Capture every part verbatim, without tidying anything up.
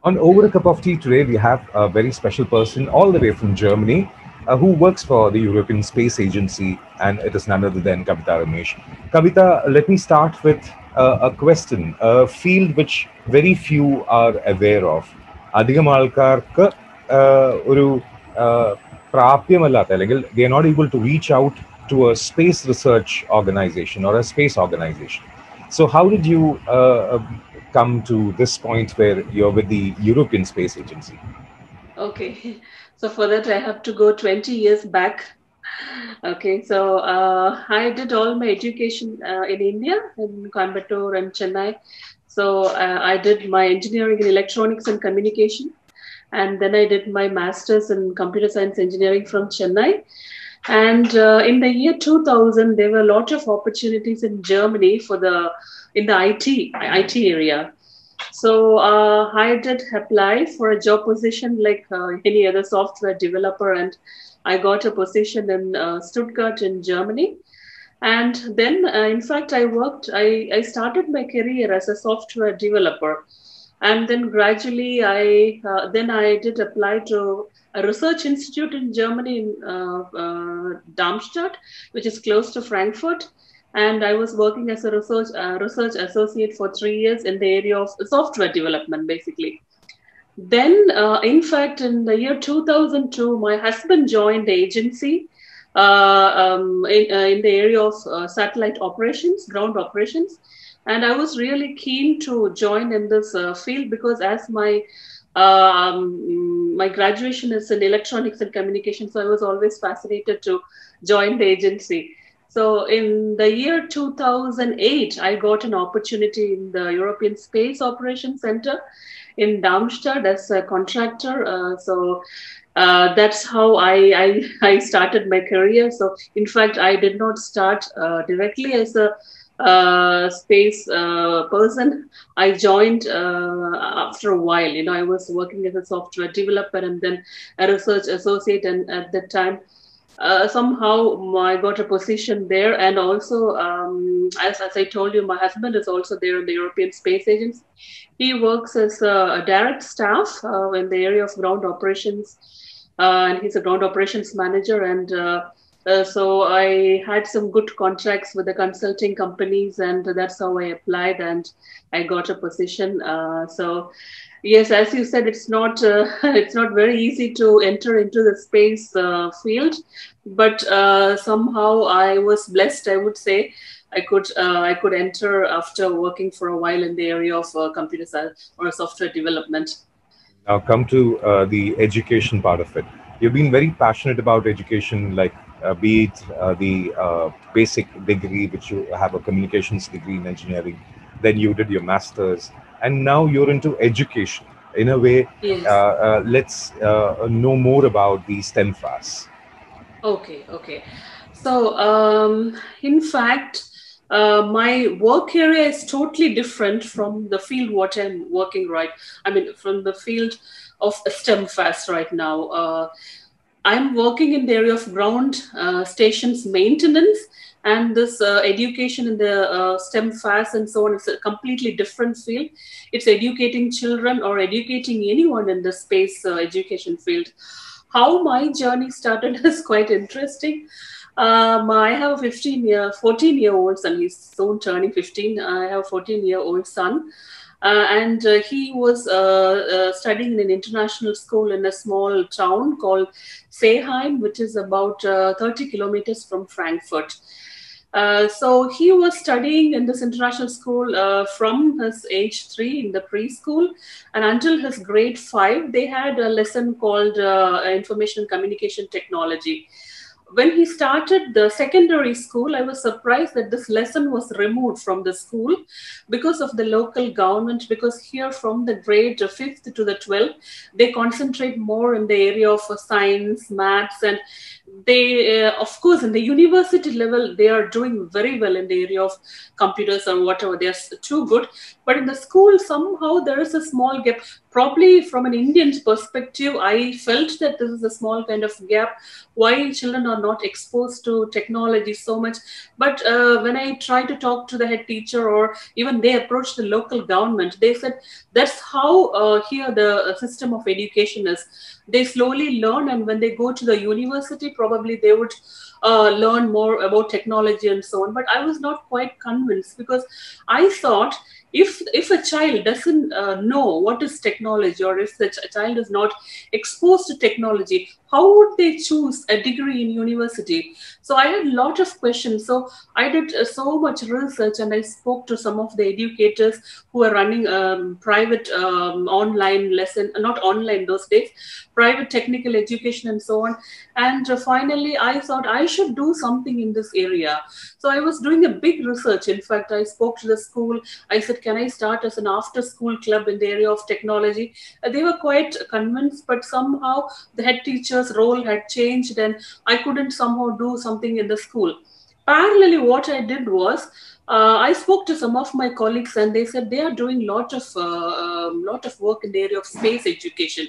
On Over a Cup of Tea today, we have a very special person all the way from Germany uh, who works for the European Space Agency, and it is none other than Kavita Ramesh. Kavita, let me start with uh, a question, a field which very few are aware of. അധികം ആൾക്കാർക്ക് ഒരു പ്രാപ്യമല്ലാത്ത അല്ലെങ്കിൽ they are not able to reach out to a space research organization or a space organization. So how did you uh, come to this point where you're with the European Space Agency? Okay, so for that I have to go twenty years back. Okay, so uh, I did all my education uh, in India, in Coimbatore and Chennai. So uh, I did my engineering in electronics and communication, and then I did my master's in computer science engineering from Chennai. And uh, in the year two thousand, there were a lot of opportunities in Germany for the in the I T I T area. So uh, I did apply for a job position like uh, any other software developer, and I got a position in uh, Stuttgart in Germany. And then, uh, in fact, I worked. I, I started my career as a software developer, and then gradually, I uh, then I did apply to a research institute in Germany in uh, uh, Darmstadt, which is close to Frankfurt, and I was working as a research uh, research associate for three years in the area of software development, basically. Then, uh, in fact, in the year two thousand two, my husband joined the agency uh, um, in, uh, in the area of uh, satellite operations, ground operations. And I was really keen to join in this uh, field because as my um, my graduation is in electronics and communication, so I was always fascinated to join the agency. So in the year two thousand eight, I got an opportunity in the European Space Operations Center in Darmstadt as a contractor. Uh, so uh, that's how I, I, I started my career. So in fact, I did not start uh, directly as a uh, space uh, person. I joined uh, after a while. You know, I was working as a software developer and then a research associate, and at that time uh, somehow I got a position there. And also, um, as, as I told you, my husband is also there in the European Space Agency. He works as a, a direct staff uh, in the area of ground operations, uh, and he's a ground operations manager. And uh, uh, so I had some good contracts with the consulting companies, and that's how I applied and I got a position. Uh, so yes, as you said, it's not uh, it's not very easy to enter into the space uh, field, but uh, somehow I was blessed, I would say. I could uh, I could enter after working for a while in the area of uh, computer science or software development. Now, come to uh, the education part of it. You've been very passionate about education, like uh, be it uh, the uh, basic degree, which you have a communications degree in engineering, then you did your master's, and now you're into education. In a way, uh, Yes. uh, let's uh, know more about the STEM fast. Okay. Okay. So um, in fact, uh, my work area is totally different from the field what I'm working right. I mean, from the field of STEM fast right now. Uh, I'm working in the area of ground uh, stations maintenance, and this uh, education in the uh, STEM fast and so on is a completely different field. It's educating children or educating anyone in the space uh, education field. How my journey started is quite interesting. Um, I have a fifteen year, fourteen year old son. He's soon turning fifteen. I have a fourteen year old son. Uh, and uh, he was uh, uh, studying in an international school in a small town called Seeheim, which is about uh, thirty kilometers from Frankfurt. Uh, so he was studying in this international school uh, from his age three in the preschool, and until his grade five, they had a lesson called uh, information and communication technology. When he started the secondary school, I was surprised that this lesson was removed from the school because of the local government. Because here, from the grade fifth to the twelfth, they concentrate more in the area of uh, science, maths, and they, uh, of course, in the university level, they are doing very well in the area of computers or whatever. They're too good. But in the school, somehow there is a small gap. Probably from an Indian's perspective, I felt that this is a small kind of gap. Why children are not exposed to technology so much. But uh, when I try to talk to the head teacher, or even they approach the local government, they said that's how uh, here the system of education is. They slowly learn, and when they go to the university, probably they would uh, learn more about technology and so on. But I was not quite convinced, because I thought, if if a child doesn't uh, know what is technology, or if the ch- child is not exposed to technology, how would they choose a degree in university? So I had a lot of questions. So I did uh, so much research, and I spoke to some of the educators who are running um, private um, online lesson, not online those days, private technical education and so on. And uh, finally, I thought I should do something in this area. So I was doing a big research. In fact, I spoke to the school. I said, can I start as an after school club in the area of technology? Uh, they were quite convinced, but somehow the head teacher's role had changed, and I couldn't somehow do something in the school. Parallelly, what I did was, uh, I spoke to some of my colleagues, and they said they are doing lot of uh, um, lot of work in the area of space education.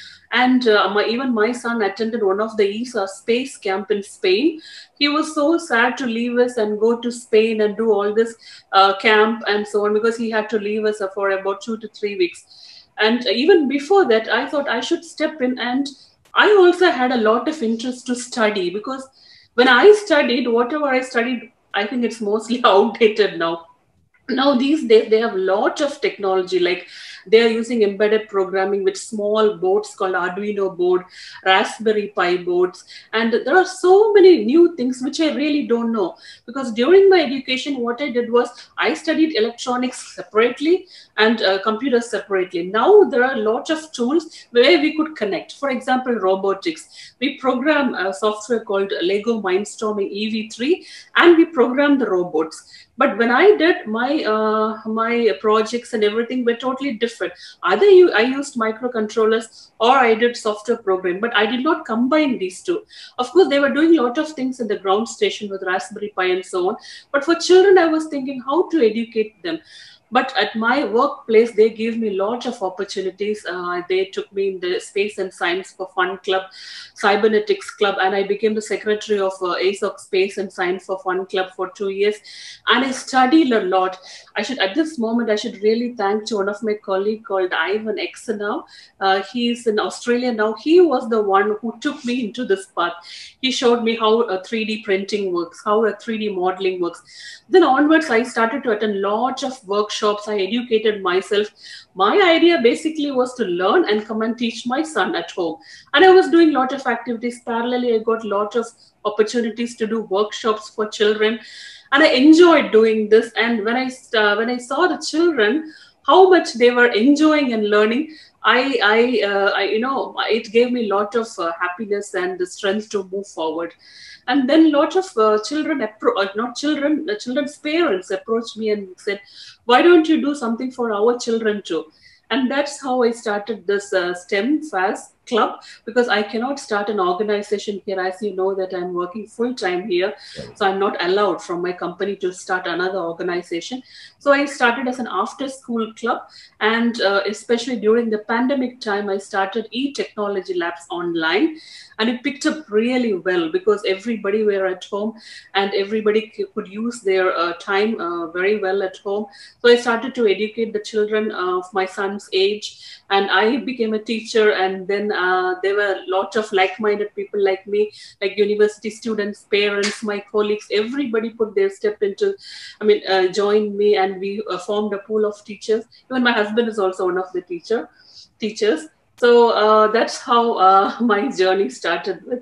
And uh, my, even my son attended one of the E S A space camp in Spain. He was so sad to leave us and go to Spain and do all this uh, camp and so on, because he had to leave us for about two to three weeks. And even before that, I thought I should step in. And I also had a lot of interest to study, because when I studied, whatever I studied, I think it's mostly outdated now. Now these days they have a lot of technology, like they are using embedded programming with small boards called Arduino board, Raspberry Pi boards, and there are so many new things which I really don't know, because during my education what I did was I studied electronics separately and uh, computers separately. Now there are a lot of tools where we could connect. For example, robotics, we program a software called Lego Mindstorming E V three, and we program the robots. But when I did my uh, my projects and everything were totally different. Either you, I used microcontrollers, or I did software programming, but I did not combine these two. Of course, they were doing a lot of things in the ground station with Raspberry Pi and so on. But for children, I was thinking how to educate them. But at my workplace, they gave me lots of opportunities. Uh, they took me in the Space and Science for Fun Club, Cybernetics Club, and I became the secretary of uh, A S O C Space and Science for Fun Club for two years. And I studied a lot. I should, at this moment, I should really thank to one of my colleagues called Ivan Exenau. Uh, he's in Australia now. He was the one who took me into this path. He showed me how a three D printing works, how a three D modeling works. Then onwards, I started to attend lots of workshops. I educated myself. My idea basically was to learn and come and teach my son at home. And I was doing a lot of activities. Parallelly, I got a lot of opportunities to do workshops for children. And I enjoyed doing this. And when I, uh, when I saw the children, how much they were enjoying and learning, I, I, uh, I you know, it gave me a lot of uh, happiness and the strength to move forward. And then a lot of uh, children, appro- uh, not children, uh, children's parents approached me and said, why don't you do something for our children too? And that's how I started this uh, STEMfast club, because I cannot start an organization here. As you know that I'm working full time here. So I'm not allowed from my company to start another organization. So I started as an after school club. And uh, especially during the pandemic time, I started e-technology labs online. And it picked up really well, because everybody were at home and everybody c- could use their uh, time uh, very well at home. So I started to educate the children of my son's age, and I became a teacher. And then uh, there were a lot of like-minded people like me, like university students, parents, my colleagues. Everybody put their step into, I mean, uh, joined me, and we uh, formed a pool of teachers. Even my husband is also one of the teacher teachers. So uh, that's how uh, my journey started with.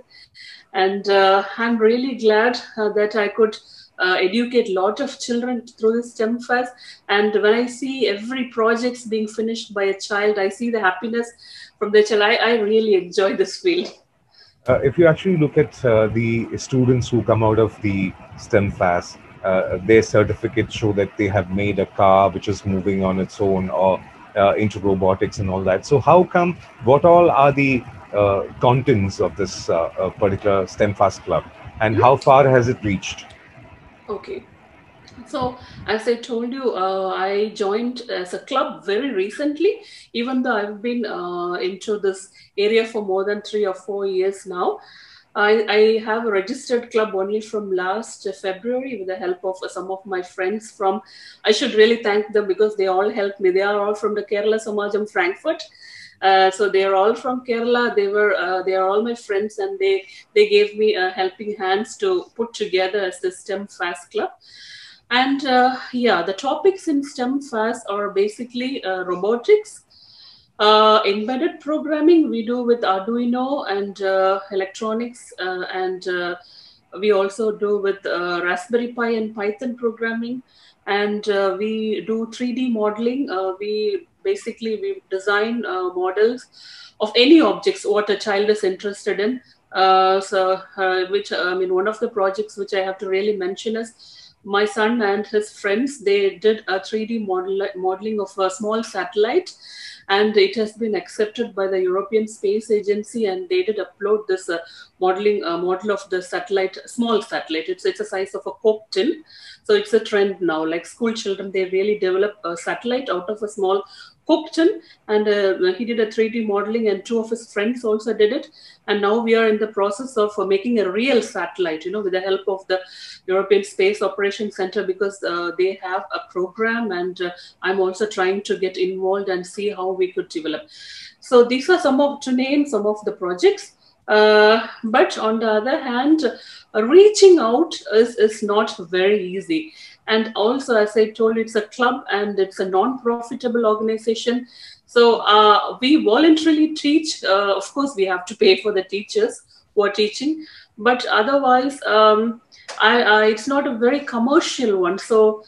And uh, I'm really glad uh, that I could uh, educate a lot of children through this STEMfast. And when I see every project being finished by a child, I see the happiness from the child. I, I really enjoy this field. Uh, if you actually look at uh, the students who come out of the STEMfast, uh, their certificates show that they have made a car which is moving on its own, or uh, into robotics and all that. So how come, what all are the uh, contents of this uh, uh, particular STEM-Fast Club, and how far has it reached? Okay. So, as I told you, uh, I joined as a club very recently, even though I've been uh, into this area for more than three or four years now. I, I have a registered club only from last February with the help of some of my friends from, I should really thank them because they all helped me. They are all from the Kerala Samajam Frankfurt. Uh, so they are all from Kerala. They were, uh, they are all my friends, and they, they gave me uh, helping hands to put together as the STEM Fast Club. And uh, yeah, the topics in STEM Fast are basically uh, robotics, uh, embedded programming we do with Arduino and uh, electronics, uh, and uh, we also do with uh, Raspberry Pi and Python programming, and uh, we do three D modeling. Uh, we basically we design uh, models of any objects what a child is interested in. Uh, so, uh, which I mean, one of the projects which I have to really mention is my son and his friends. They did a three D model, modeling of a small satellite, and it has been accepted by the European Space Agency, and they did upload this uh, modeling uh, model of the satellite, small satellite. It's, it's a size of a Coke tin. So it's a trend now, like school children, they really develop a satellite out of a small Coke tin, and uh, he did a three D modeling, and two of his friends also did it. And now we are in the process of uh, making a real satellite, you know, with the help of the European Space Operations Center, because uh, they have a program, and uh, I'm also trying to get involved and see how we could develop. So these are some of, to name some of the projects. Uh, but on the other hand, uh, reaching out is, is not very easy. And also, as I told you, it's a club and it's a non-profitable organization. So uh, we voluntarily teach. Uh, of course, we have to pay for the teachers who are teaching. But otherwise, um, I, I, it's not a very commercial one. So,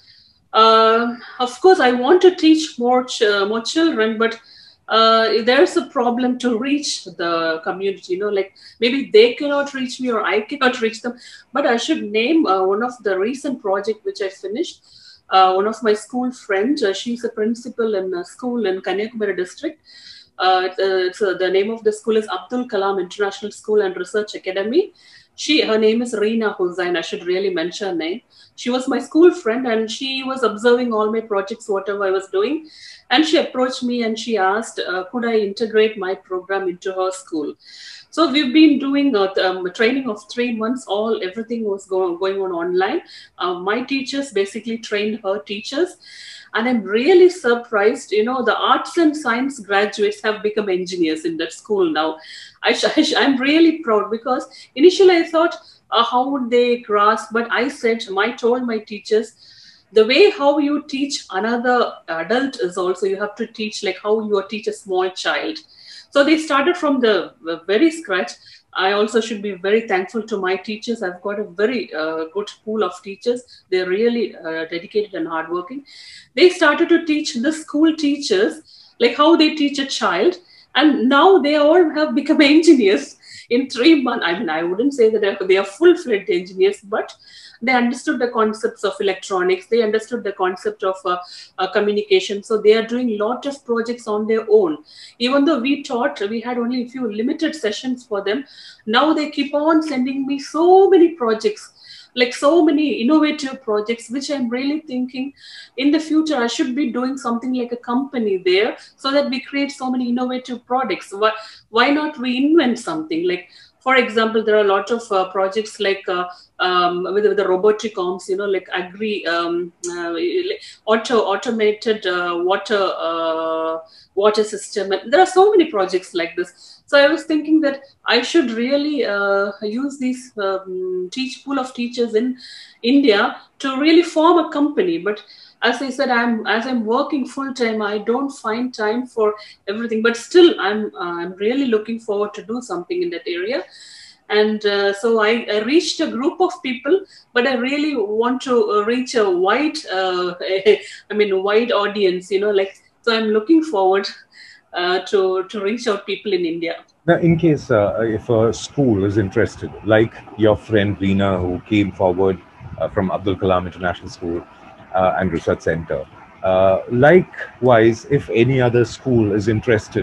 uh, of course, I want to teach more, ch more children, but uh, there's a problem to reach the community, you know, like maybe they cannot reach me or I cannot reach them. But I should name uh, one of the recent project which I finished. Uh, one of my school friends, uh, she's a principal in a school in Kanyakumari district. Uh, it's, uh, the name of the school is Abdul Kalam International School and Research Academy. She, her name is Reena Hussain. I should really mention her name. She was my school friend, and she was observing all my projects, whatever I was doing. And she approached me and she asked, uh, could I integrate my program into her school? So we've been doing a, um, a training of three months. All everything was go, going on online. Uh, my teachers basically trained her teachers. And I'm really surprised, you know, the arts and science graduates have become engineers in that school now. I sh I'm really proud, because initially I thought, uh, how would they grasp? But I said, I told my teachers, the way how you teach another adult is also, you have to teach like how you teach a small child. So they started from the very scratch. I also should be very thankful to my teachers. I've got a very uh, good pool of teachers. They're really uh, dedicated and hardworking. They started to teach the school teachers like how they teach a child. And now they all have become engineers in three months. I mean, I wouldn't say that they are full-fledged engineers, but they understood the concepts of electronics. They understood the concept of uh, uh, communication. So they are doing a lot of projects on their own. Even though we taught, we had only a few limited sessions for them. Now they keep on sending me so many projects, like so many innovative projects, which I'm really thinking in the future, I should be doing something like a company there, so that we create so many innovative products. Why, why not we invent something? Like, for example, there are a lot of uh, projects like uh, um, with, with the robotic arms, you know, like agri, um, uh, auto, automated uh, water, uh, water system. And there are so many projects like this. So I was thinking that I should really uh, use this um, teach pool of teachers in India to really form a company. But as I said, I'm as I'm working full time, I don't find time for everything. But still, I'm uh, I'm really looking forward to do something in that area. And uh, so I, I reached a group of people, but I really want to uh, reach a wide, uh, I mean, a wide audience. You know, like so. I'm looking forward uh, to to reach out people in India. Now, in case uh, if a school is interested, like your friend Reena, who came forward uh, from Abdul Kalam International School uh, and Research Center, uh, likewise, if any other school is interested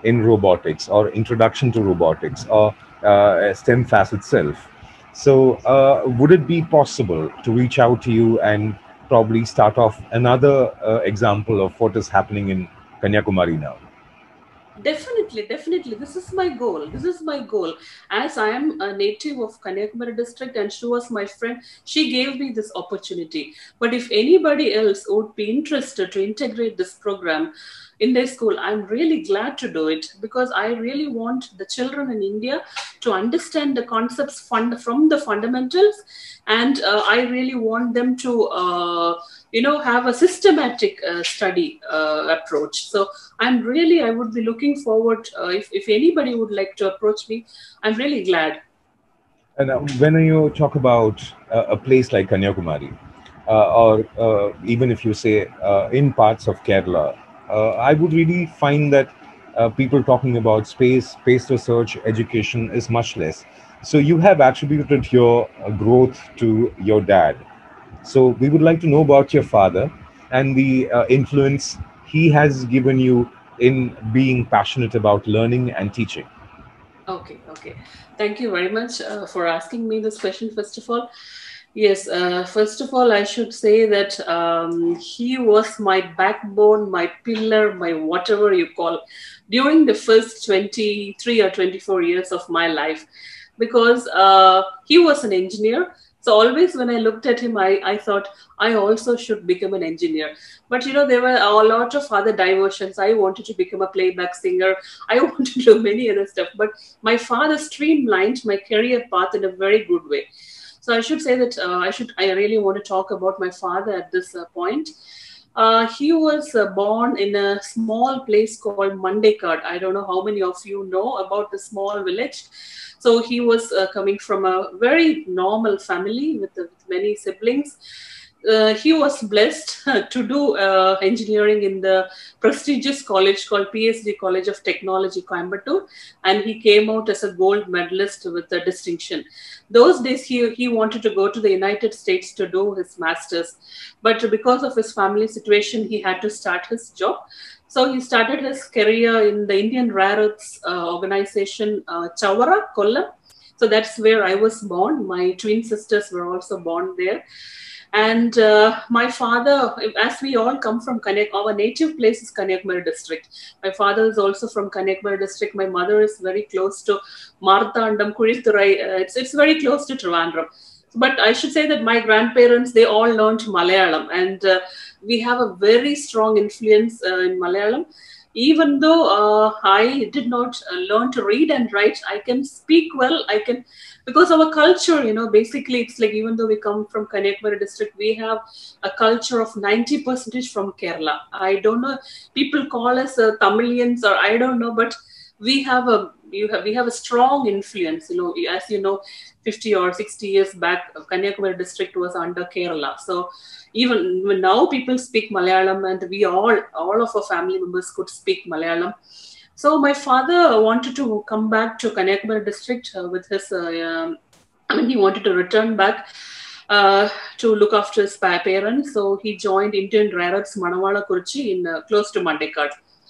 in robotics or introduction to robotics or uh, STEMFAS itself. So uh, would it be possible to reach out to you and probably start off another uh, example of what is happening in Kanyakumari now? Definitely, definitely. This is my goal. This is my goal. As I am a native of Kanyakumari district and she was my friend, she gave me this opportunity. But if anybody else would be interested to integrate this program in their school, I'm really glad to do it, because I really want the children in India to understand the concepts fund from the fundamentals, and uh, I really want them to uh, you know have a systematic uh, study uh, approach. So I'm really, I would be looking forward, uh, if, if anybody would like to approach me, I'm really glad. And uh, when you talk about uh, a place like Kanyakumari, uh, or uh, even if you say uh, in parts of Kerala, uh, I would really find that uh, people talking about space, space research, education is much less. So you have attributed your uh, growth to your dad. So we would like to know about your father and the uh, influence he has given you in being passionate about learning and teaching. Okay, okay. Thank you very much uh, for asking me this question, first of all. Yes, uh, first of all, I should say that um, he was my backbone, my pillar, my whatever you call, during the first twenty-three or twenty-four years of my life, because uh, he was an engineer. So always when I looked at him, I, I thought I also should become an engineer. But you know, there were a lot of other diversions. I wanted to become a playback singer. I wanted to do many other stuff. But my father streamlined my career path in a very good way. So I should say that uh, I should I really want to talk about my father at this uh, point. Uh, he was uh, born in a small place called Mandekad. I don't know how many of you know about the small village. So he was uh, coming from a very normal family with, uh, with many siblings. Uh, he was blessed to do uh, engineering in the prestigious college called P S D College of Technology, Coimbatore, and he came out as a gold medalist with a distinction. Those days, he, he wanted to go to the United States to do his master's, but because of his family situation, he had to start his job. So he started his career in the Indian Rare Earths uh, organization, uh, Chavara, Kollam. So that's where I was born. My twin sisters were also born there. And uh, my father, as we all come from Kanyak, our native place is Kanyakumari district. My father is also from Kanyakumari district. My mother is very close to Marthandam, Kurithurai. Uh, it's, it's very close to Trivandrum. But I should say that my grandparents, they all learned Malayalam. And uh, we have a very strong influence uh, in Malayalam. Even though uh, I did not uh, learn to read and write, I can speak well. I can, because our culture, you know, basically it's like, even though we come from Kanyakumari district, we have a culture of ninety percent from Kerala. I don't know, people call us uh, Tamilians or I don't know, but we have a you have we have a strong influence. You know, as you know, fifty or sixty years back, Kanyakumari district was under Kerala. So even now people speak Malayalam, and we all, all of our family members could speak Malayalam. So my father wanted to come back to Kanyakumari district uh, with his, uh, um, I mean, he wanted to return back uh, to look after his parents. So he joined Indian Rare Earths Manawala Kurichi in uh, close to Mandekad.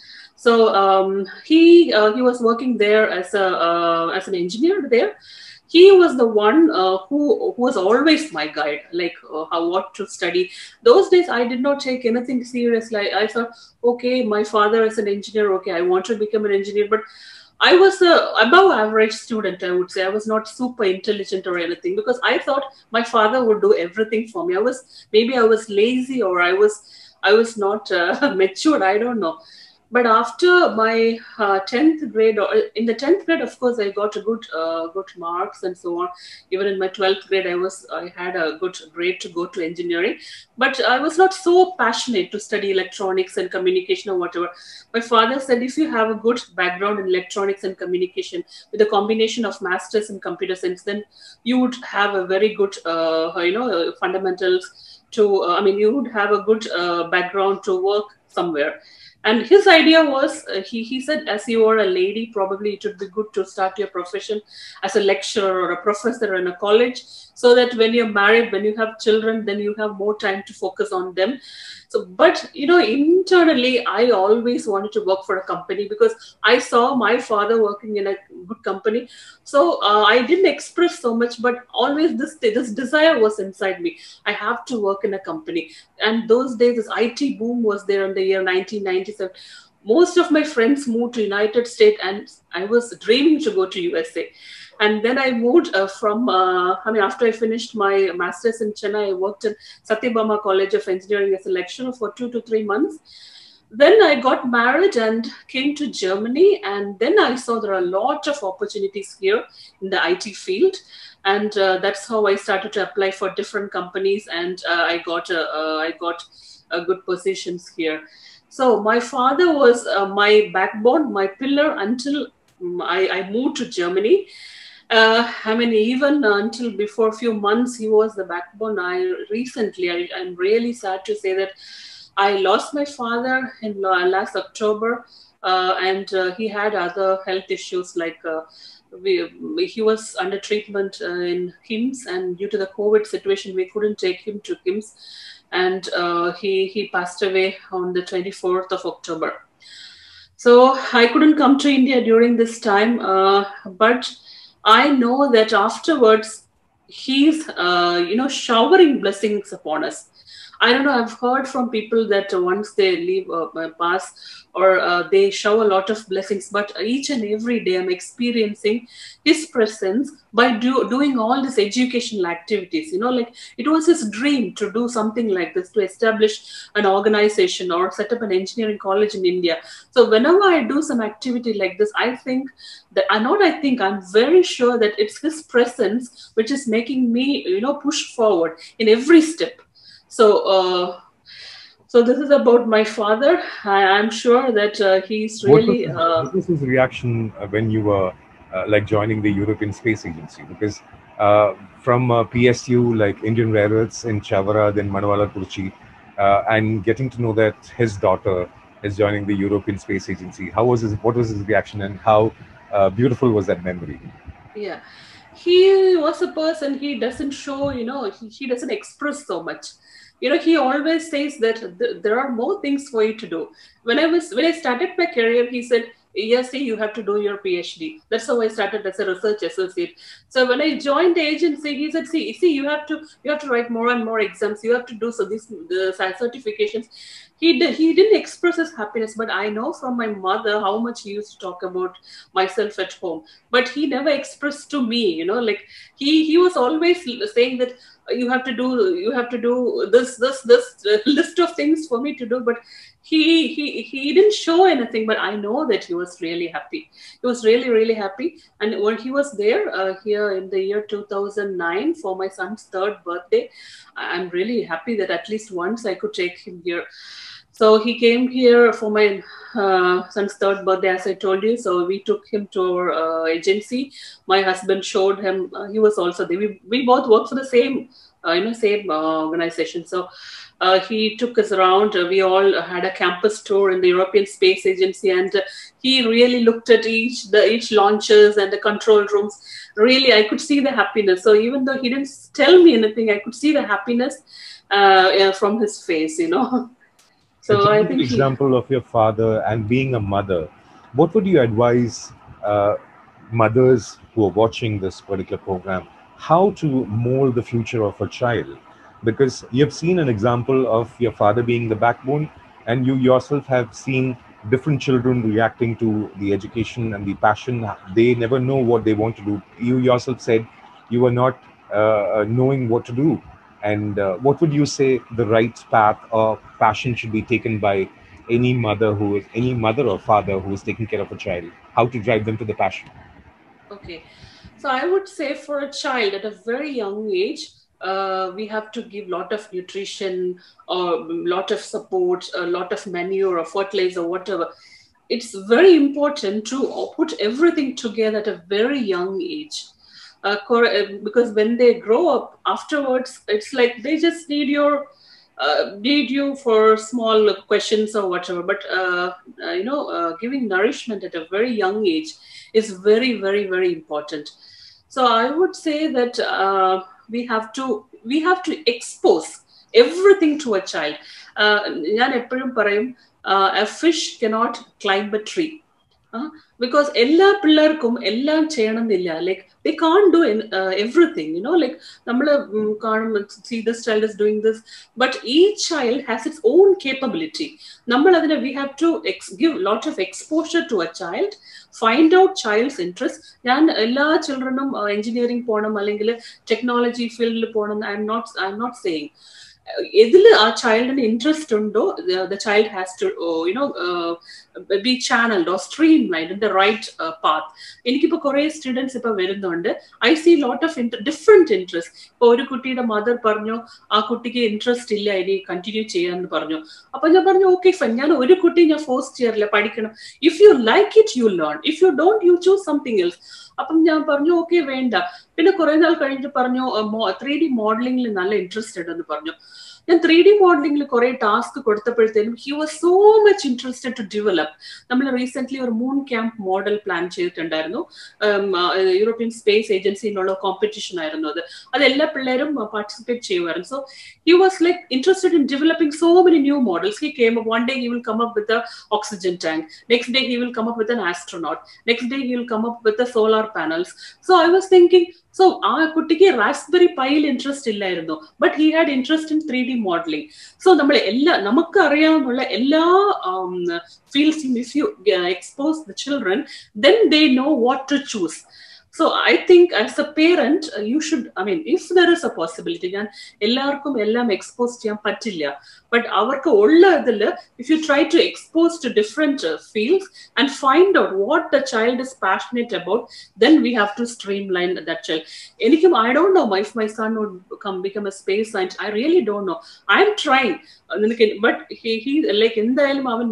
So um, he uh, he was working there as a uh, as an engineer there. He was the one uh, who, who was always my guide, like uh, how what to study. Those days, I did not take anything seriously. I, I thought, okay, my father is an engineer. Okay, I want to become an engineer, but I was a above average student, I would say. I was not super intelligent or anything, because I thought my father would do everything for me. I was, maybe I was lazy, or I was I was not uh, matured. I don't know. But after my uh, tenth grade, or in the tenth grade, of course, I got a good uh, good marks and so on. Even in my twelfth grade, I was I had a good grade to go to engineering. But I was not so passionate to study electronics and communication or whatever. My father said, if you have a good background in electronics and communication with a combination of masters in computer science, then you would have a very good, uh, you know, fundamentals to, uh, I mean, you would have a good uh, background to work somewhere. And his idea was, uh, he, he said, as you are a lady, probably it would be good to start your profession as a lecturer or a professor in a college, so that when you're married, when you have children, then you have more time to focus on them. So, but you know, internally, I always wanted to work for a company because I saw my father working in a good company. So uh, I didn't express so much, but always this this desire was inside me. I have to work in a company. And those days, this I T boom was there in the year nineteen ninety-seven. Most of my friends moved to United States, and I was dreaming to go to U S A. And then I moved uh, from, uh, I mean, after I finished my master's in Chennai, I worked in Satyabama College of Engineering as a lecturer for two to three months. Then I got married and came to Germany. And then I saw there are a lot of opportunities here in the I T field. And uh, that's how I started to apply for different companies. And uh, I got a, uh, I got a good positions here. So my father was uh, my backbone, my pillar until um, I, I moved to Germany. Uh, I mean, even until before a few months, he was the backbone. I recently, I, I'm really sad to say that I lost my father in last October, uh, and uh, he had other health issues like uh, we, he was under treatment uh, in K I M S, and due to the COVID situation, we couldn't take him to K I M S, and uh, he he passed away on the twenty-fourth of October. So I couldn't come to India during this time, uh, but I know that afterwards he's, uh, you know, showering blessings upon us. I don't know. I've heard from people that once they leave, uh, pass, or uh, they shower a lot of blessings. But each and every day, I'm experiencing His presence by do, doing all these educational activities. You know, like it was His dream to do something like this, to establish an organization or set up an engineering college in India. So whenever I do some activity like this, I think that I not. I think I'm very sure that it's His presence which is making me, you know, push forward in every step. So, uh, so this is about my father. I, I'm sure that uh, he's really. What was, uh, what was his reaction uh, when you were uh, like joining the European Space Agency? Because uh, from uh, P S U, like Indian Rare Earths in Chavara, then Manawala Kurchi, uh, and getting to know that his daughter is joining the European Space Agency. How was his? What was his reaction, and how uh, beautiful was that memory? Yeah, he was a person. He doesn't show. You know, he, he doesn't express so much. You know, he always says that th- there are more things for you to do. When I was when I started my career, he said, yes, see, you have to do your PhD. That's how I started as a research associate. So when I joined the agency, he said, see, see, you have to you have to write more and more exams. You have to do so these the certifications. He did, he didn't express his happiness, but I know from my mother how much he used to talk about myself at home. But he never expressed to me, you know, like he he was always saying that you have to do you have to do this this this uh, list of things for me to do, but he he he didn't show anything. But I know that he was really happy. He was really really happy. And when he was there uh, here in the year two thousand nine for my son's third birthday, I'm really happy that at least once I could take him here. So he came here for my uh, son's third birthday, as I told you. So we took him to our uh, agency. My husband showed him. Uh, he was also there. We, we both work for the same, uh, you know, same uh, organization. So uh, he took us around. Uh, we all had a campus tour in the European Space Agency, and uh, he really looked at each the each launches and the control rooms. Really, I could see the happiness. So even though he didn't tell me anything, I could see the happiness uh, yeah, from his face. You know. So so I think an example he... of your father and being a mother, what would you advise uh, mothers who are watching this particular program, how to mold the future of a child? Because you've seen an example of your father being the backbone, and you yourself have seen different children reacting to the education and the passion. They never know what they want to do. You yourself said you were not uh, knowing what to do. And uh, what would you say the right path or passion should be taken by any mother who is any mother or father who is taking care of a child? How to drive them to the passion? Okay, so I would say for a child at a very young age, uh, we have to give a lot of nutrition or a lot of support, a lot of manure or fertilizer, or whatever. It's very important to put everything together at a very young age. Uh, because when they grow up afterwards, it's like they just need your uh, need you for small questions or whatever. But uh, uh, you know, uh, giving nourishment at a very young age is very, very, very important. So I would say that uh, we have to we have to expose everything to a child. ഞാൻ എപ്പോഴും പറയും a fish cannot climb a tree. Uh, because ella pillarkum ellam cheyanamilla, like they can't do in, uh, everything, you know, like nammal um, see this child is doing this, but each child has its own capability. Nammal adine we have to ex- give lot of exposure to a child, find out child's interest. Yan ella childrenum uh, engineering ponam allengil technology field il ponam, i'm not i'm not saying ഇതിൽ ആ ചൈൽഡിന് interest ഉണ്ടോ, the child has to uh, you know uh, be channeled or streamlined in the right uh, path. എനിക്കിപ്പോൾ കുറേ students ഇപ്പൊ വരുന്നുണ്ട്. I see lot of different interest. ഇപ്പൊ ഒരു കുട്ടിയുടെ മദർ പറഞ്ഞു ആ കുട്ടിക്ക് ഇൻട്രസ്റ്റ് ഇല്ല ഇനി കണ്ടിന്യൂ ചെയ്യാന്ന് പറഞ്ഞു. അപ്പൊ ഞാൻ പറഞ്ഞു ഓക്കെ ഫൈൻ, ഞാൻ ഒരു കുട്ടി ഞാൻ ഫോഴ്സ് ചെയ്യാറില്ല, പഠിക്കണം. If you like it you learn, if you don't you choose something else. അപ്പം ഞാൻ പറഞ്ഞു ഓക്കെ വേണ്ട. പിന്നെ കുറെ നാൾ കഴിഞ്ഞിട്ട് പറഞ്ഞു ത്രീ ഡി മോഡലിംഗിൽ നല്ല ഇൻട്രസ്റ്റഡ് എന്ന് പറഞ്ഞു. ഞാൻ ത്രീ ഡി മോഡലിംഗിൽ കുറെ ടാസ്ക് കൊടുത്തപ്പോഴത്തേനും he was so much interested to develop. നമ്മൾ റീസെന്റ് ഒരു മൂൺ ക്യാമ്പ് മോഡൽ പ്ലാൻ ചെയ്തിട്ടുണ്ടായിരുന്നു. യൂറോപ്യൻ സ്പേസ് ഏജൻസിയിലുള്ള കോമ്പറ്റീഷൻ ആയിരുന്നു അത്. അത് എല്ലാ പിള്ളേരും പാർട്ടിസിപ്പേറ്റ് ചെയ്യുമായിരുന്നു. So he was like interested in developing so many new models. He came up one day he will come up with a oxygen tank, next day he will come up with an astronaut, next day he will come up with the solar panels. So I was thinking, so ആ കുട്ടിക്ക് raspberry പൈയിൽ interest ഇല്ലായിരുന്നു, but he had interest in three D modelling. So നമ്മൾ എല്ലാ നമുക്ക് അറിയാവുന്ന എല്ലാ ഫീൽഡ്സും if you expose the children, then they know what to choose. So I think as a parent uh, you should, I mean if there is a possibility, ഞാൻ എല്ലാവർക്കും എല്ലാം expose ചെയ്യാൻ പറ്റില്ല, but അവർക്ക് ഉള്ള ഇതിൽ if you try to expose to different uh, fields and find out what the child is passionate about, then we have to streamline that child. എനിക്കും I don't know if my son would come become a space scientist. I really don't know. I am trying, but he he like എന്തായാലും അവൻ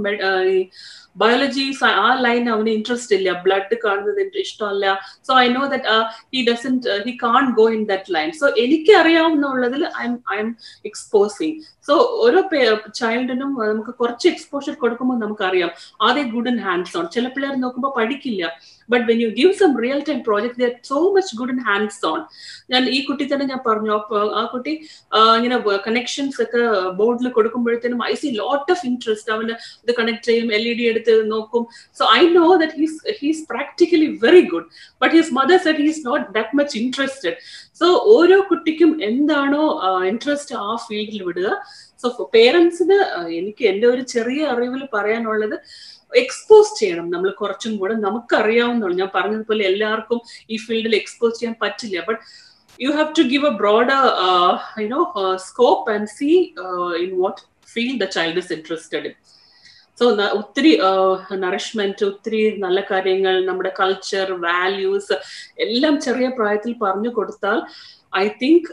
biology ആ line അവന് interest ഇല്ല, blood കാണുന്നത് ഇഷ്ടമല്ല. So I know that he doesn't he can't go in that line. So എനിക്ക് അറിയാവുന്നുള്ളതിൽ I'm I'm exposing. So ഓരോ ചൈൽഡിനും നമുക്ക് കുറച്ച് എക്സ്പോഷർ കൊടുക്കുമ്പോൾ നമുക്കറിയാം are they good in hands on. ചില പിള്ളേർ നോക്കുമ്പോൾ പഠിക്കില്ല, but when you give some real time project they are so much good in hands on. ഞാൻ ഈ കുട്ടി തന്നെ ഞാൻ പറഞ്ഞു, ആ കുട്ടി ഇങ്ങനെ കണക്ഷൻസ് ഒക്കെ ബോർഡിൽ കൊടുക്കുമ്പോഴത്തേനും I see lot of interest. അവന് ഇത് കണക്ട് ചെയ്യും, എൽ ഇ ഡി എടുത്ത് നോക്കും. So I know that he's he's practically very good, but his mother said he is not that much interested. So ഓരോ കുട്ടിക്കും എന്താണോ ഇൻട്രസ്റ്റ് ആ ഫീൽഡിൽ വിടുക. സോ പേരൻസിന് എനിക്ക് എൻ്റെ ഒരു ചെറിയ അറിവിൽ പറയാനുള്ളത്, എക്സ്പോസ് ചെയ്യണം നമ്മൾ കുറച്ചും കൂടെ. നമുക്കറിയാവുന്നുള്ളൂ, ഞാൻ പറഞ്ഞതുപോലെ എല്ലാവർക്കും ഈ ഫീൽഡിൽ എക്സ്പോസ് ചെയ്യാൻ പറ്റില്ല, but you have to give a broader you know scope and see in what field the child is interested in. So ഒത്തിരി നറിഷ്മെന്റ്, ഒത്തിരി നല്ല കാര്യങ്ങൾ, നമ്മുടെ കൾച്ചർ, വാല്യൂസ് എല്ലാം ചെറിയ പ്രായത്തിൽ പറഞ്ഞു കൊടുത്താൽ ഐ തിങ്ക്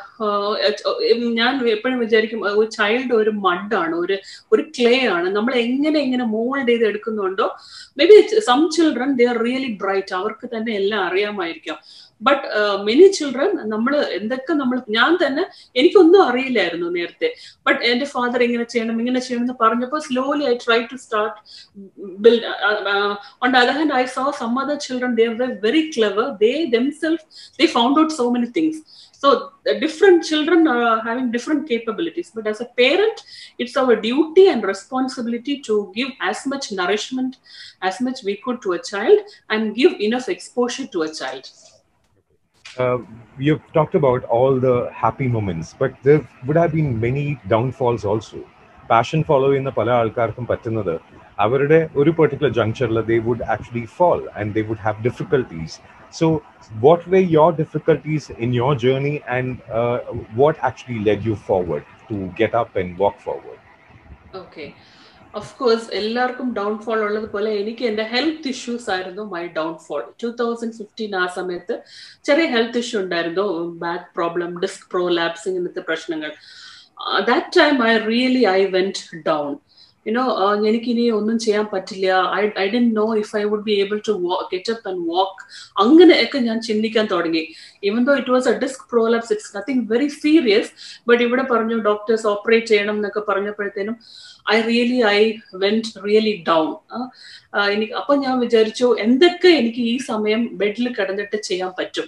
ഞാൻ എപ്പോഴും വിചാരിക്കും ഒരു ചൈൽഡ് ഒരു മഡാണ്, ഒരു ഒരു ക്ലേ ആണ്. നമ്മൾ എങ്ങനെ എങ്ങനെ മോൾഡ് ചെയ്ത് എടുക്കുന്നുണ്ടോ, maybe some children they are really bright, അവർക്ക് തന്നെ എല്ലാം അറിയാമായിരിക്കാം. ബട്ട് മെനി ചിൽഡ്രൻ നമ്മൾ എന്തൊക്കെ നമ്മൾ, ഞാൻ തന്നെ എനിക്കൊന്നും അറിയില്ലായിരുന്നു നേരത്തെ, ബട്ട് എന്റെ ഫാദർ ഇങ്ങനെ ചെയ്യണം ഇങ്ങനെ ചെയ്യണം എന്ന് പറഞ്ഞപ്പോൾ slowly I try to start build. On the other hand I saw some other children they were very clever, they themselves they found out so many things. So different children are having different capabilities, but as a parent it's our duty and responsibility to give as much nourishment as much we could to a child and give enough exposure to a child. Uh, you've talked about all the happy moments, but there would have been many downfalls also. Passion follow in the pala alkarkum pattunnathu avarude oru particular juncture la they would actually fall and they would have difficulties. So what were your difficulties in your journey, and uh, what actually led you forward to get up and walk forward? Okay, of course എല്ലാവർക്കും downfall ഉള്ളതുപോലെ എനിക്ക് എൻ്റെ health issues ആയിരുന്നു my downfall. Two thousand fifteen ആ സമയത്ത് ചെറിയ health issue ഉണ്ടായിരുന്നു, back problem, disc prolapse, ഇങ്ങനത്തെ പ്രശ്നങ്ങൾ. That time I really I went down. You know എനിക്കിനി ഒന്നും ചെയ്യാൻ പറ്റില്ല. I I didn't know if I would be able to get up and walk. അങ്ങനെയൊക്കെ ഞാൻ ചിന്തിക്കാൻ തുടങ്ങി. Even though it was a disc prolapse, it's nothing very serious, but ഇവിടെ പറഞ്ഞു ഡോക്ടേഴ്സ് ഓപ്പറേറ്റ് ചെയ്യണം എന്നൊക്കെ പറഞ്ഞപ്പോഴത്തേനും I really I went really down. എനിക്ക് അപ്പൊ ഞാൻ വിചാരിച്ചു എന്തൊക്കെ എനിക്ക് ഈ സമയം ബെഡിൽ കിടന്നിട്ട് ചെയ്യാൻ പറ്റും.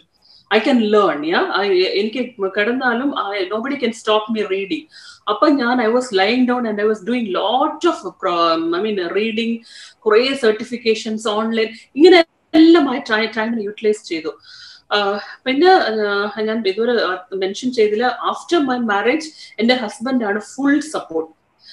I can learn, yeah. I എനിക്ക് കിടന്നാലും nobody can stop me reading. അപ്പൊ ഞാൻ I was lying down and I was doing lot of I mean reading, കുറേ certifications online, ഇങ്ങനെ എല്ലാം I try try to utilize ചെയ്തു. പിന്നെ ഞാൻ ഇതുവരെ മെൻഷൻ ചെയ്തില്ല, ആഫ്റ്റർ മൈ മാരേജ് എൻ്റെ ഹസ്ബൻഡ് ആണ് ഫുൾ സപ്പോർട്ട്.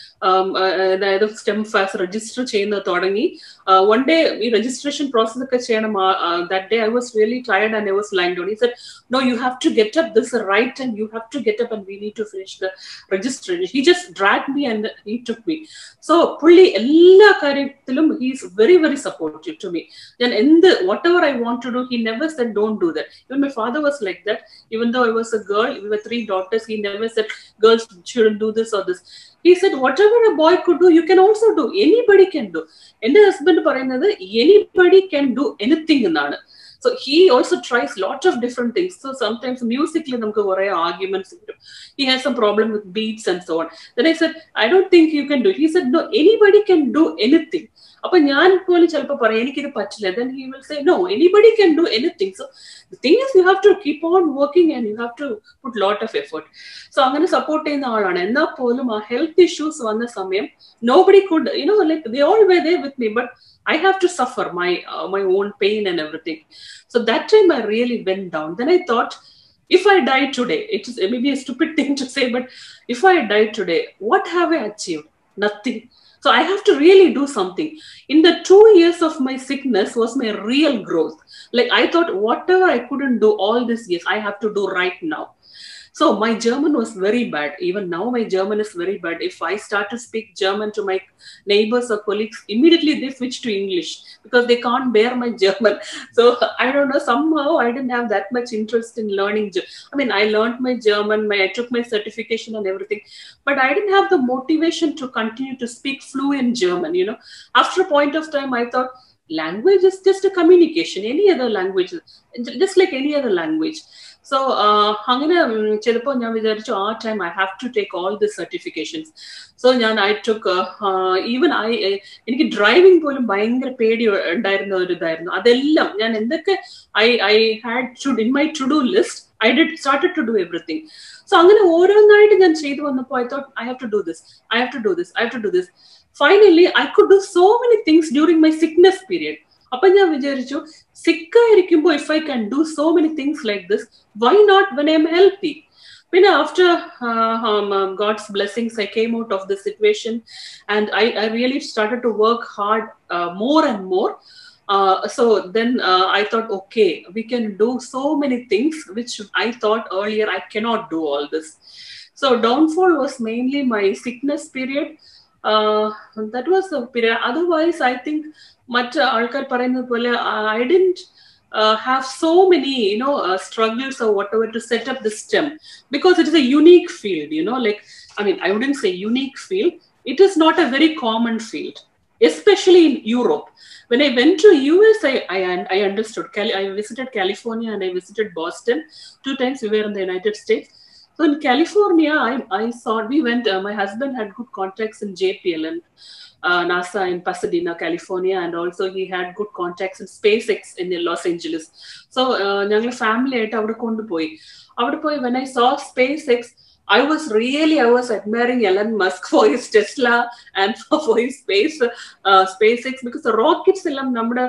അതായത് സ്റ്റെം ഫാസ് രജിസ്റ്റർ ചെയ്യുന്നത് തുടങ്ങി. വൺ ഡേ ഈ രജിസ്ട്രേഷൻ പ്രോസസ് ഒക്കെ ചെയ്യണം. That day I was really tired and I was lying down. He said no, you have to get up, this is right time, you have to get up and we need to finish the registration. He just drag me and he took me. So പുള്ളി എല്ലാ കാര്യത്തിലും he is very very supportive to me. ഞാൻ എന്ത് whatever I want to do, he never said don't do that. Even my father was like that. Even though I was a girl, we were three daughters, he never said girls shouldn't do this or this. He said whatever a boy could do, you can also do. Anybody can do. And the husband പറയുന്നത് anybody can do anything എന്നാണ്. So he also tries lot of different things. So sometimes musically നമുക്ക് കുറേ arguments കിട്ടും. He has some problem with beats and so on. Then I said, I don't think you can do it. He said, no, anybody can do anything. അപ്പൊ ഞാൻ പോലും ചിലപ്പോൾ പറയാം എനിക്കിത് പറ്റില്ല. Then he will say, no, anybody can do anything. So the thing is, you have to keep on working and you have to put lot of effort. So അങ്ങനെ support ചെയ്യുന്ന ആളാണ്. എന്നാൽ പോലും ആ ഹെൽത്ത് ഇഷ്യൂസ് വന്ന സമയം nobody could, you know, like they all were there with me, but I have to suffer my uh, my own pain and everything. So that time I really went down. Then I thought, if I die today, it is maybe a stupid thing to say, but if I die today, what have I achieved? Nothing. So I have to really do something. In the two years of my sickness was my real growth. Like I thought, whatever I couldn't do all these years, I have to do right now. So my German was very bad. Even now my German is very bad. If I start to speak German to my neighbors or colleagues, immediately they switch to English because they can't bear my German. So I don't know, somehow I didn't have that much interest in learning. I mean, I learned my German, my, I took my certification and everything, but I didn't have the motivation to continue to speak fluent German, you know. After a point of time, I thought, language is just a communication, any other language, just like any other language. So അങ്ങനെ ചിലപ്പോൾ ഞാൻ വിചാരിച്ചു ആ time I have to take all the certifications. So ഞാൻ I took even I എനിക്ക് driving പോലും ഭയങ്കര പേടി ഉണ്ടായിരുന്ന ഒരു ഇതായിരുന്നു. അതെല്ലാം ഞാൻ എന്തൊക്കെ I I had to in my to do list, I did started to do everything. So അങ്ങനെ ഓരോന്നായിട്ട് ഞാൻ ചെയ്തു വന്നപ്പോൾ I thought I have to do this, I have to do this, I have to do this. Finally, I could do so many things during my sickness period. അപ്പൊ ഞാൻ വിചാരിച്ചു സിക്കായിരിക്കുമ്പോൾ if I can do so many things like this, why not when I am healthy? Then after uh, um, um, God's blessings, I came out of the situation and I, I really started to work hard uh, more and more. Uh, so then uh, I thought, okay, we can do so many things which I thought earlier I cannot do all this. So downfall was mainly my sickness period. Uh, that was the period. Otherwise, I think much alkar parayunnathu pole I didn't uh, have so many, you know, uh, struggles or whatever to set up the STEM, because it is a unique field, you know, like, I mean, I wouldn't say unique field. It is not a very common field, especially in Europe. When I went to U S, I, I, I understood. I visited California and I visited Boston. Two times we were in the United States. So in California, I, I saw, we went, uh, my husband had good contacts in J P L and uh, NASA in Pasadena, California, and also he had good contacts in SpaceX in Los Angeles. So, ഞങ്ങൾ family ആയിട്ട് അവിടെ കൊണ്ടുപോയി. അവിടെ പോയി when I saw SpaceX, I was really, I was admiring Elon Musk for his Tesla and for, for his space, uh, SpaceX, because the rockets എല്ലാം നമ്മുടെ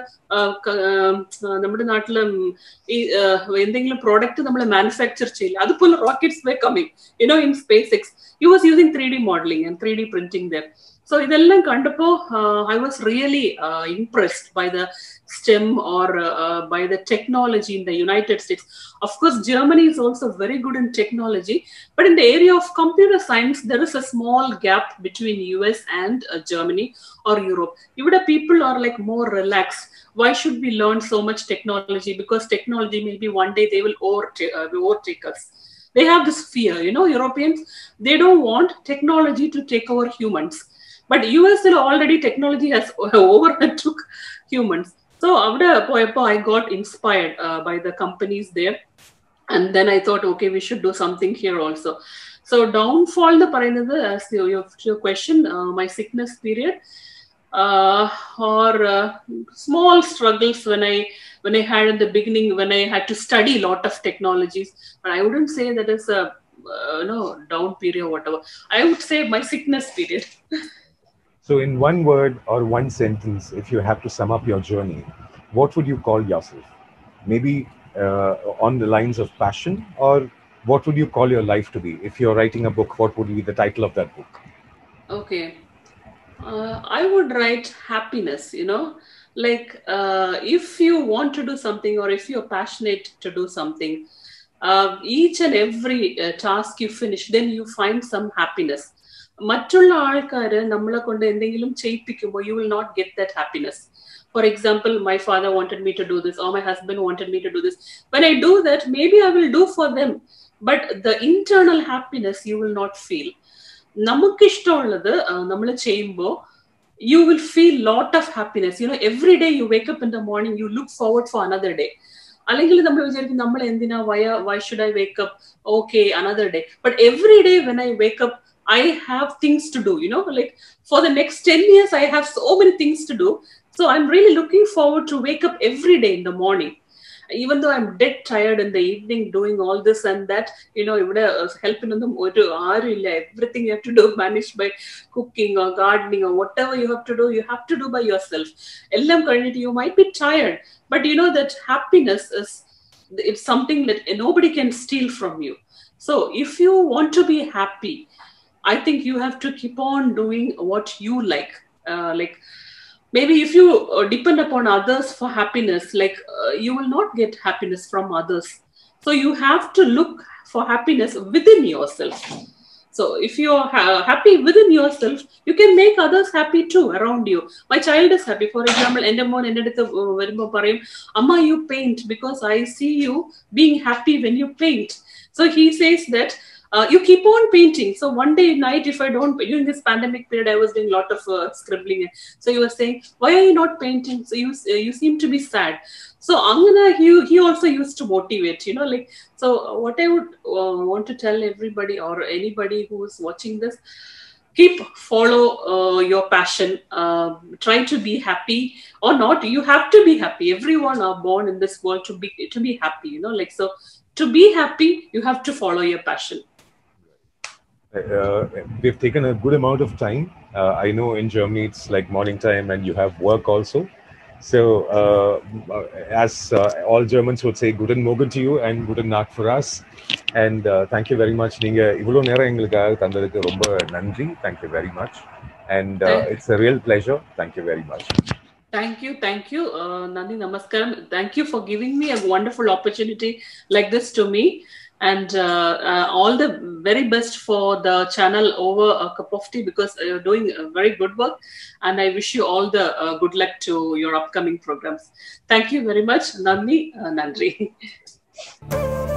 നമ്മുടെ നാട്ടിൽ എന്തെങ്കിലും പ്രോഡക്റ്റ് നമ്മൾ മാനുഫാക്ചർ ചെയ്യില്ല, അതുപോലെ rockets were coming, you know, in SpaceX. He was using three D modeling and three D printing there. So ഇതെല്ലാം കണ്ടപ്പോൾ I was really uh, impressed by the STEM or uh, by the technology in the United States. Of course, Germany is also very good in technology, but in the area of computer science, there is a small gap between U S and uh, Germany or Europe. Even people are like more relaxed. Why should we learn so much technology? Because technology maybe one day they will overtake, uh, overtake us. They have this fear, you know, Europeans, they don't want technology to take over humans. But U S already technology has overtook humans. So I got inspired uh, by the companies there. And then I thought, okay, we should do something here also. So downfall, the as your, your question, uh, my sickness period, uh, or uh, small struggles when I when I had in the beginning, when I had to study a lot of technologies. But I wouldn't say that is a uh, no down period or whatever. I would say my sickness period. So, in one word or one sentence, if you have to sum up your journey, what would you call yourself? Maybe uh, on the lines of passion, or what would you call your life to be? If you're writing a book, what would be the title of that book? Okay. Uh, I would write happiness, you know, like uh, if you want to do something, or if you're passionate to do something, uh, each and every uh, task you finish, then you find some happiness. മറ്റുള്ള ആൾക്കാര് നമ്മളെ കൊണ്ട് എന്തെങ്കിലും ചെയ്യിപ്പിക്കുമ്പോൾ you will not get that happiness. For example, my father wanted me to do this, or my husband wanted me to do this. When I do that, maybe I will do for them, but the internal happiness you will not feel. നമുക്ക് ഇഷ്ടമുള്ളത് നമ്മൾ ചെയ്യുമ്പോൾ you will feel lot of happiness. You know, every day you wake up in the morning, you look forward for another day. അല്ലെങ്കിൽ നമ്മൾ വിചാരിക്കും നമ്മൾ എന്തിനാ why why should I wake up, okay, another day. But every day when I wake up, I have things to do, you know, like for the next ten years I have so many things to do. So I'm really looking forward to wake up every day in the morning. Even though I'm dead tired in the evening doing all this and that, you know, ഇവിടെ help ഒന്നും ഒരു ആരുമില്ല. Everything you have to do managed by cooking or gardening or whatever you have to do, you have to do by yourself. എല്ലാം കഴിഞ്ഞിട്ട് you might be tired, but you know that happiness is, it's something that nobody can steal from you. So if you want to be happy, I think you have to keep on doing what you like. Uh, like maybe if you depend upon others for happiness, like uh, you will not get happiness from others. So you have to look for happiness within yourself. So if you are ha- happy within yourself, you can make others happy too around you. My child is happy. For example, എൻ്റെ മോൻ എൻ്റെ അടുത്ത് വരുമ്പോൾ പറയും, Amma, you paint because I see you being happy when you paint. So he says that Uh, you keep on painting. So one day night, if I don't, during this pandemic period, I was doing a lot of uh, scribbling. So he was saying, why are you not painting? So you uh, you seem to be sad. So Angana, he, he also used to motivate, you know, like, so what I would uh, want to tell everybody or anybody who is watching this, keep follow uh, your passion, uh, try to be happy or not. You have to be happy. Everyone are born in this world to be, to be happy, you know, like, so to be happy, you have to follow your passion. Uh, we've taken a good amount of time. Uh, I know in Germany it's like morning time and you have work also. So uh, as uh, all Germans would say, guten Morgen to you and guten Nacht for us. And uh, thank you very much. Ninga ivlo nera engalukku thandadukku romba nandri. Thank you very much. And uh, it's a real pleasure. Thank you very much. Thank you, thank you, uh, Nandi, namaskaram. Thank you for giving me a wonderful opportunity like this to me. And uh, uh, all the very best for the channel Over a Cup of Tea, because you're doing a very good work. And I wish you all the uh, good luck to your upcoming programs. Thank you very much, Nandi, uh, Nandri.